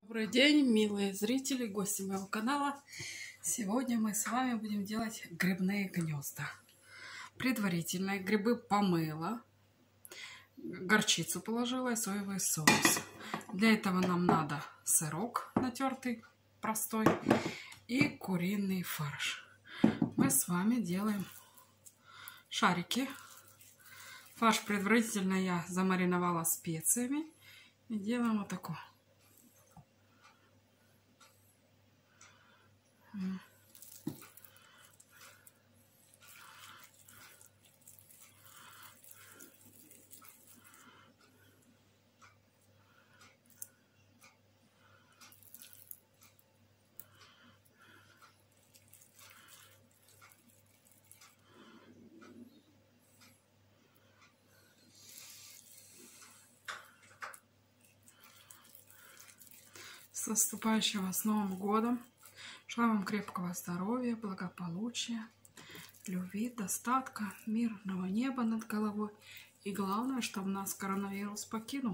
Добрый день, милые зрители, гости моего канала. Сегодня мы с вами будем делать грибные гнезда. Предварительно грибы помыла, горчицу положила и соевый соус. Для этого нам надо сырок натертый, простой, и куриный фарш. Мы с вами делаем шарики. Фарш предварительно я замариновала специями. И делаем вот такой. С наступающим вас Новым годом! Желаю вам крепкого здоровья, благополучия, любви, достатка, мирного неба над головой. И главное, чтобы нас коронавирус покинул.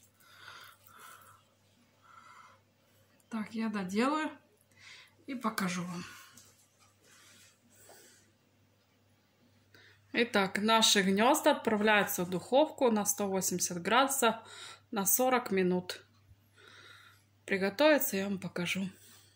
Так, я доделаю и покажу вам. Итак, наши гнезда отправляются в духовку на 180 градусов на 40 минут. Приготовится, я вам покажу.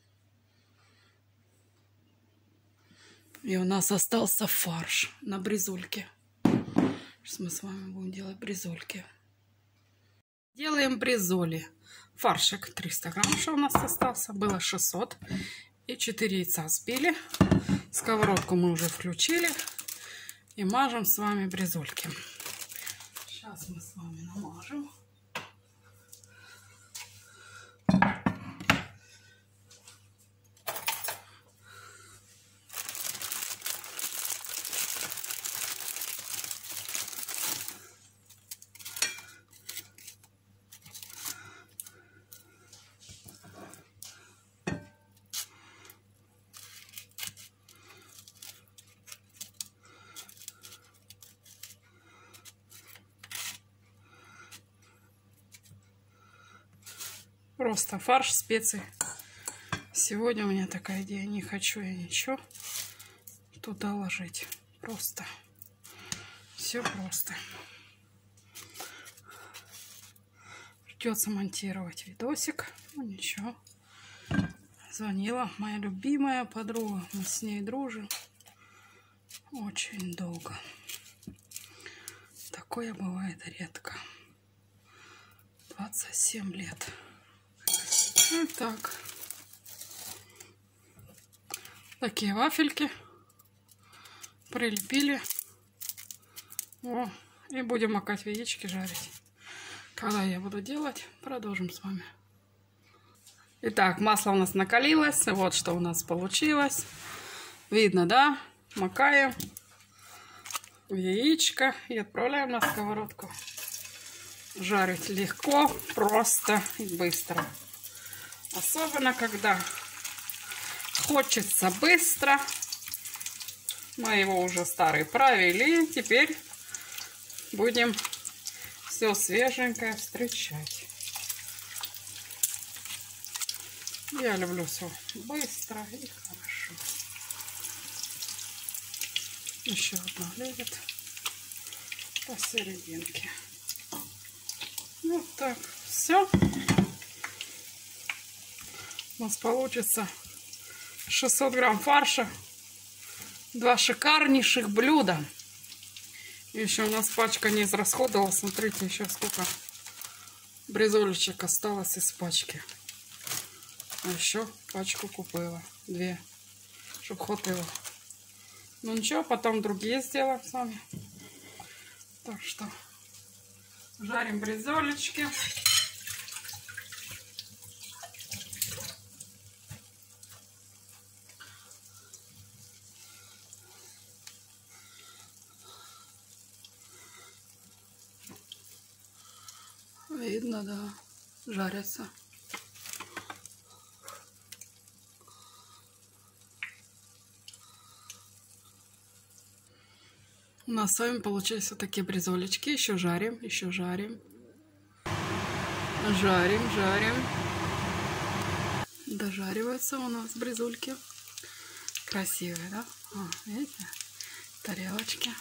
И у нас остался фарш на бризульке. Сейчас мы с вами будем делать бризульки. Делаем бризоли. Фаршик 300 грамм, что у нас остался. Было 600. И 4 яйца сбили. Сковородку мы уже включили. И мажем с вами бризульки. Сейчас мы с вами намажем. Просто фарш, специи. Сегодня у меня такая идея. Не хочу я ничего туда ложить. Просто. Все просто. Придется монтировать видосик. Ну ничего. Звонила моя любимая подруга. Мы с ней дружим очень долго. Такое бывает редко. 27 лет. Итак, такие вафельки прилепили. О, и будем макать в яички, жарить. Когда я буду делать, продолжим с вами. Итак, масло у нас накалилось. Вот что у нас получилось. Видно, да? Макаем в яичко и отправляем на сковородку. Жарить легко, просто и быстро. Особенно, когда хочется быстро. Мы его уже старый провели. Теперь будем все свеженькое встречать. Я люблю все быстро и хорошо. Еще одно лезет посерединке. Вот так. Все. У нас получится 600 грамм фарша. 2 шикарнейших блюда. Еще у нас пачка не израсходовалась. Смотрите, еще сколько бризолечек осталось из пачки. А еще пачку купила. 2. Чтобы хватило. Ну ничего, потом другие сделаем с вами. Так что жарим бризолечки. Видно, да, жарятся. У нас с вами получились вот такие бризолечки. Еще жарим, еще жарим. Жарим, жарим. дожариваются у нас бризульки. Красивые, да? О, видите? Тарелочки.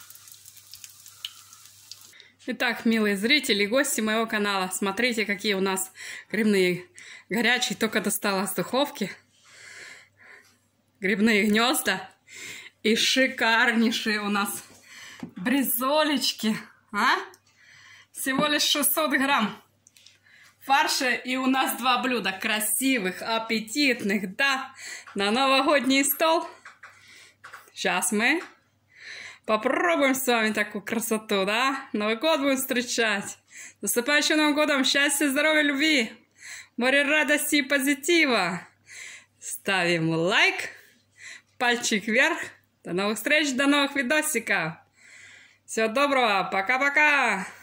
Итак, милые зрители, гости моего канала, смотрите, какие у нас грибные горячие. Только достала с духовки. Грибные гнезда. И шикарнейшие у нас бризолечки. А? Всего лишь 600 грамм фарша. И у нас 2 блюда. Красивых, аппетитных, да. На новогодний стол. Сейчас мы попробуем с вами такую красоту, да? Новый год будем встречать. С наступающим Новым годом! Счастья, здоровья, любви! Море радости и позитива! Ставим лайк, пальчик вверх. До новых встреч, до новых видосиков! Всего доброго! Пока-пока!